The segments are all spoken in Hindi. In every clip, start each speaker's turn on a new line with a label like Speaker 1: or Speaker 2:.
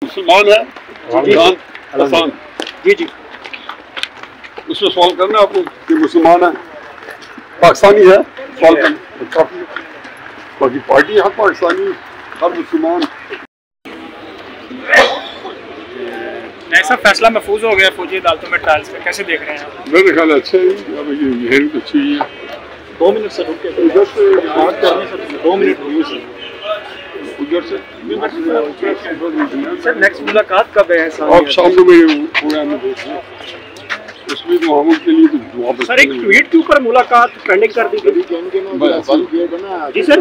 Speaker 1: مسلمان है हसान जी जी उसमें सवाल करना आपको कि मुसलमान है पाकिस्तानी है सवाल करना काफी बाकी पार्टी हर पाकिस्तानी हर मुसलमान।
Speaker 2: ऐसा फैसला महफूज हो गया फौजी अदालतों में ट्रायल्स पे, कैसे देख रहे हैं आप?
Speaker 1: मेरे ख्याल अच्छे है, अब ये हेयरिंग अच्छी हुई है।
Speaker 2: 2 मिनट से रुक के
Speaker 1: उधर से
Speaker 2: बात करने से 2 मिनट हुई सर।
Speaker 1: उधर से
Speaker 2: सर नेक्स्ट मुलाकात कब है?
Speaker 1: आप शाम को मेरे प्रोग्राम में देखिए, उसमें तो हम के लिए तो वापस
Speaker 2: सर एक ट्वीट के ऊपर मुलाकात पेंडिंग कर दी गई जी सर।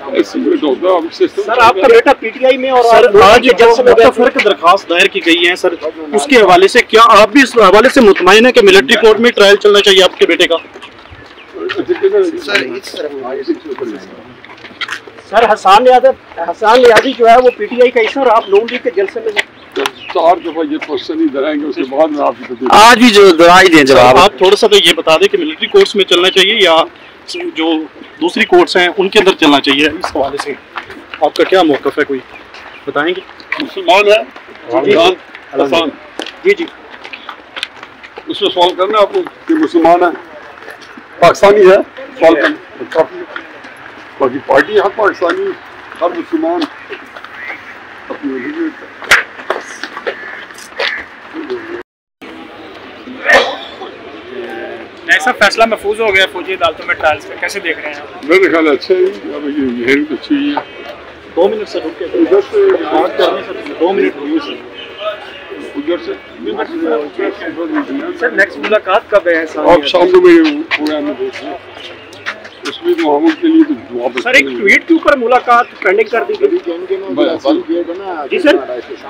Speaker 2: सर आपका बेटा पीटीआई में और आज जज से मुख्तसर दरखास्त दायर की गई है सर, उसके हवाले से क्या आप भी इस हवाले से मुतमईन है कि मिलिट्री कोर्ट में ट्रायल चलना चाहिए आपके बेटे का? सर हसान नियाजी जो है वो पीटीआई का हिस्सा और आप नून लीग के जलसे में
Speaker 1: 4 दफा ये क्वेश्चन ही कराएंगे, उसके बाद में आपको
Speaker 3: आज भी जो दवाई दें जवाब।
Speaker 2: आप थोड़ा सा तो ये बता दें कि मिलिट्री कोर्ट्स में चलना चाहिए या जो दूसरी कोर्ट्स हैं उनके अंदर चलना चाहिए, इस हवाले से आपका क्या मौक़िफ़ है, कोई बताएंगे?
Speaker 1: मुसलमान है हसान
Speaker 2: जी जी
Speaker 1: उसमें सवाल करना आपको कि मुसलमान है पाकिस्तानी है सवाल करना काफी बाकी पार्टी हर पाकिस्तानी हर मुसलमान अपनी
Speaker 2: ऐसा फैसला महफूज हो गया फौजी अदालतों में ट्रायल्स पे, कैसे देख रहे हैं आप?
Speaker 1: मेरे ख्याल अच्छे है, अब ये हेयरिंग अच्छी हुई है।
Speaker 2: 2 मिनट से रुक के
Speaker 1: उधर से
Speaker 2: बात करने से 2 मिनट हुई सर।
Speaker 1: उधर से
Speaker 2: सर नेक्स्ट मुलाकात कब है?
Speaker 1: आप शाम को मेरे प्रोग्राम में देखिए, उसमें तो हम के लिए तो वापस
Speaker 2: सर एक ट्वीट के ऊपर मुलाकात पेंडिंग कर दी गई जी सर।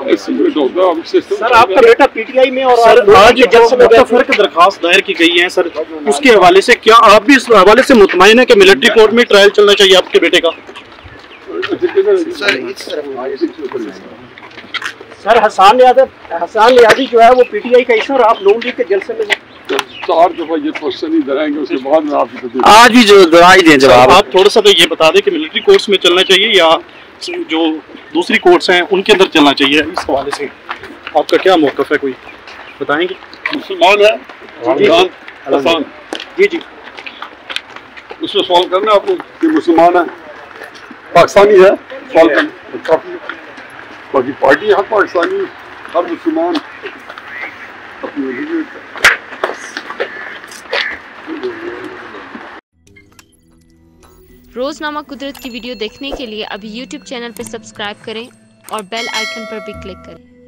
Speaker 2: सर आपका बेटा पीटीआई में और आज जज से मुख्तसर दरखास्त दायर की गई है सर, उसके हवाले से क्या आप भी इस हवाले से मुतमईन है कि मिलिट्री कोर्ट में ट्रायल चलना चाहिए आपके बेटे का? सर हसान नियाजी जो है वो पीटीआई का हिस्सा और आप नून लीग के जलसे में
Speaker 1: 4 दफा ये क्वेश्चन ही कराएंगे, उसके बाद में आपको
Speaker 3: आज भी जो दवाई दें जवाब।
Speaker 2: आप थोड़ा सा तो ये बता दें कि मिलिट्री कोर्ट्स में चलना चाहिए या जो दूसरी कोर्ट्स हैं उनके अंदर चलना चाहिए, इस हवाले से आपका क्या मौक़िफ़ है, कोई बताएंगे?
Speaker 1: मुसलमान है हसान
Speaker 2: जी जी
Speaker 1: उसमें सवाल करना आपको कि मुसलमान है पाकिस्तानी है सवाल करना काफी बाकी पार्टी हर पाकिस्तानी हर मुसलमान अपनी
Speaker 4: रोज़नामा कुदरत की वीडियो देखने के लिए अभी YouTube चैनल पर सब्सक्राइब करें और बेल आइकन पर भी क्लिक करें।